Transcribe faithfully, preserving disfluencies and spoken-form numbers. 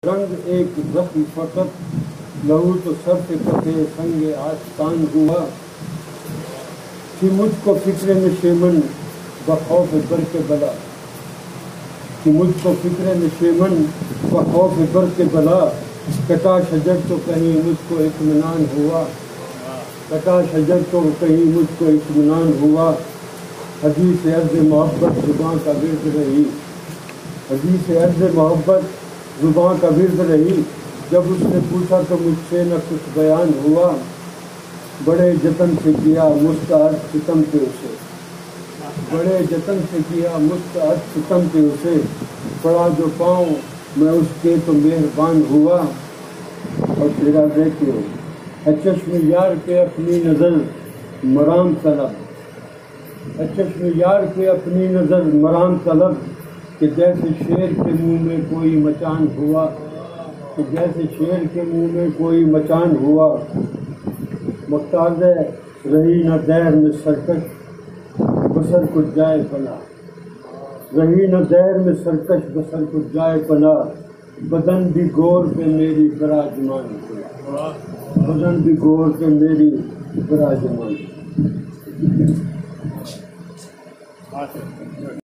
रंग एक जख्म फकत लहू तो सर पे कटे संग आस्तान हुआ कि मुझको फिक्र नशेमन बखौफ बरके बला कि मुझको फिक्र नशेमन बखौफ बरके बला कटा शजर तो कहीं मुझको इत्मीनान हुआ कटा शजर तो कहीं मुझको इत्मीनान हुआ हदीस अर्ज़ मोहब्बत ज़ुबान का विर्द रही हदीस अर्ज़ मोहब्बत ज़ुबान का विर्द रही जब उसने पूछा तो मुझसे न कुछ बयान हुआ बड़े जतन से किया मुस्तअद सितम पे उसे बड़े जतन से किया मुस्तअद सितम पे उसे पड़ा जो पाँव मैं उसके तो मेहरबान हुआ। और तेरा देखते हो चश्म यार पे अपनी नज़र मराम तलब चश्म यार पे अपनी नज़र मराम तलब कि जैसे शेर के मुंह में कोई मचान हुआ कि जैसे शेर के मुंह में कोई मचान हुआ। मुख्तार रही न दैर में सरकश बसर कुछ जाए पना रही न दैर में सरकश बसर कुछ जाए पना बदन भी गौर पे मेरी बराजमान हुआ बदन भी गौर पे मेरी बराजमान।